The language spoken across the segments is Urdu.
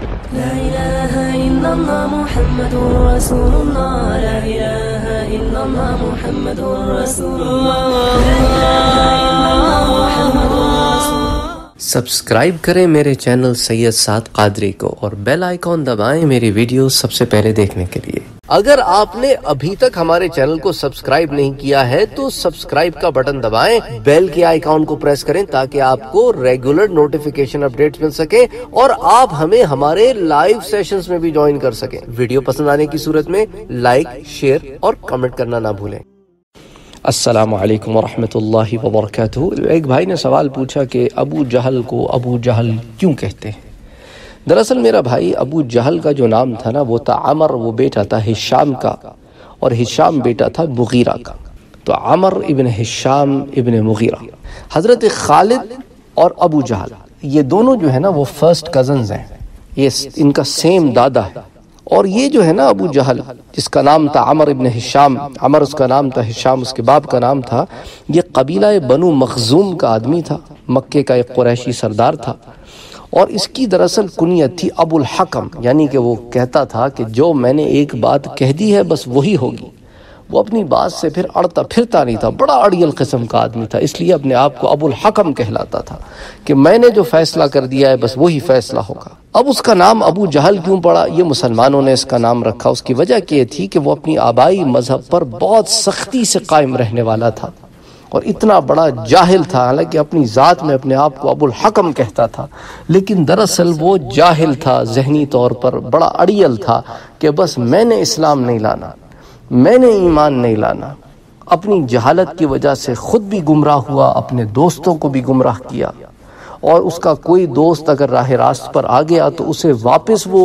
لا إله إلا الله محمد رسول الله لا إله إلا الله محمد رسول الله لا إله إلا الله محمد رسول الله. سبسکرائب کریں میرے چینل سید سعد قادری کو اور بیل آئیکن دبائیں میری ویڈیو سب سے پہلے دیکھنے کے لیے. اگر آپ نے ابھی تک ہمارے چینل کو سبسکرائب نہیں کیا ہے تو سبسکرائب کا بٹن دبائیں، بیل کے آئیکن کو پریس کریں تاکہ آپ کو ریگولر نوٹیفیکیشن اپڈیٹس مل سکے اور آپ ہمیں ہمارے لائیو سیشنز میں بھی جوائن کر سکیں. ویڈیو پسند آنے کی صورت میں لائک، شیئر اور کمنٹ کرنا نہ بھولیں. السلام علیکم ورحمۃ اللہ وبرکاتہ. ایک بھائی نے سوال پوچھا کہ ابو جہل کو ابو جہل کیوں کہتے ہیں؟ دراصل میرا بھائی ابو جہل کا جو نام تھا نا وہ تھا عمر، وہ بیٹا تھا ہشام کا، اور ہشام بیٹا تھا مغیرہ کا. تو عمر ابن ہشام ابن مغیرہ. حضرت خالد اور ابو جہل یہ دونوں جو ہے نا وہ فرسٹ کزنز ہیں، یہ ان کا سیم دادا ہے. اور یہ جو ہے نا ابو جہل جس کا نام تھا عمر ابن ہشام، عمر اس کا نام تھا، ہشام اس کے باپ کا نام تھا، یہ قبیلہ بنو مخزوم کا آدمی تھا، مکے کا ایک قریشی سردار تھا. اور اس کی دراصل کنیت تھی ابو الحکم، یعنی کہ وہ کہتا تھا کہ جو میں نے ایک بات کہہ دی ہے بس وہی ہوگی. وہ اپنی بات سے پھر اڑتا پھرتا نہیں تھا، بڑا اڑیل قسم کا آدمی تھا، اس لیے اپنے آپ کو ابو الحکم کہلاتا تھا کہ میں نے جو فیصلہ کر دیا ہے بس وہی فیصلہ ہوگا. اب اس کا نام ابو جہل کیوں پڑا؟ یہ مسلمانوں نے اس کا نام رکھا. اس کی وجہ یہ تھی کہ وہ اپنی آبائی مذہب پر بہت سختی سے قائم رہنے والا تھا اور اتنا بڑا جاہل تھا. حالانکہ اپنی ذات میں اپنے آپ کو ابو الحکم کہتا تھا، لیکن دراصل وہ جاہل تھا، ذہنی طور پر بڑا اڑیل تھا کہ بس میں نے اسلام نہیں لانا، میں نے ایمان نہیں لانا. اپنی جہالت کی وجہ سے خود بھی گمراہ ہوا، اپنے دوستوں کو بھی گمراہ کیا، اور اس کا کوئی دوست اگر راہ راست پر آ گیا تو اسے واپس وہ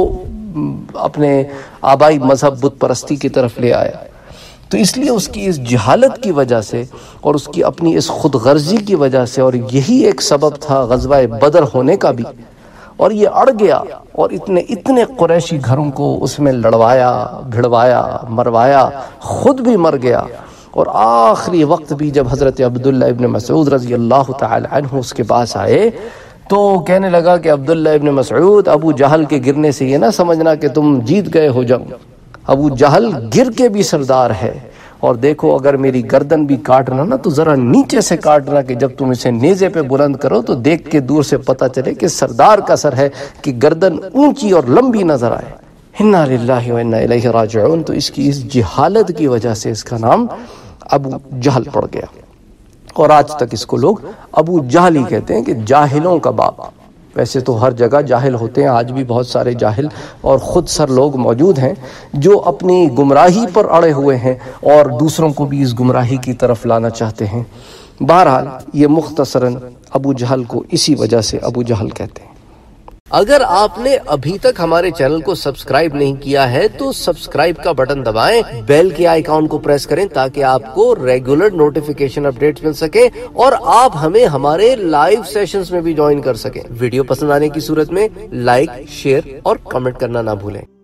اپنے آبائی مذہب بت پرستی کی طرف لے آیا. تو اس لیے اس کی اس جہالت کی وجہ سے اور اس کی اپنی اس خود غرضی کی وجہ سے، اور یہی ایک سبب تھا غزوہ بدر ہونے کا بھی، اور یہ اڑ گیا اور اتنے قریشی گھروں کو اس میں لڑوایا، بھڑوایا، مروایا، خود بھی مر گیا. اور آخری وقت بھی جب حضرت عبداللہ ابن مسعود رضی اللہ تعالی عنہ اس کے پاس آئے تو کہنے لگا کہ عبداللہ ابن مسعود، ابو جہل کے گرنے سے یہ نہ سمجھنا کہ تم جیت گئے ہو جنگ. ابو جہل گر کے بھی سردار ہے، اور دیکھو اگر میری گردن بھی کاٹنا نا تو ذرا نیچے سے کاٹنا کہ جب تم اسے نیزے پہ بلند کرو تو دیکھ کے دور سے پتہ چلے کہ سردار کا سر ہے، کہ گردن اونچی اور لمبی نظر آئے. انا للہ و انا الیہ راجعون. تو اس کی اس جہالت کی وجہ سے اس کا نام ابو جہل پڑ گیا، اور آج تک اس کو لوگ ابو جہل ہی کہتے ہیں کہ جاہلوں کا باپ. ویسے تو ہر جگہ جاہل ہوتے ہیں، آج بھی بہت سارے جاہل اور خود سر لوگ موجود ہیں جو اپنی گمراہی پر اڑے ہوئے ہیں اور دوسروں کو بھی اس گمراہی کی طرف لانا چاہتے ہیں. بہرحال یہ مختصراً ابو جہل کو اسی وجہ سے ابو جہل کہتے ہیں. اگر آپ نے ابھی تک ہمارے چینل کو سبسکرائب نہیں کیا ہے تو سبسکرائب کا بٹن دبائیں، بیل کے آئیکن کو پریس کریں تاکہ آپ کو ریگولر نوٹیفیکیشن اپڈیٹس مل سکے اور آپ ہمیں ہمارے لائیو سیشنز میں بھی جوائن کر سکیں. ویڈیو پسند آنے کی صورت میں لائک، شیئر اور کمنٹ کرنا نہ بھولیں.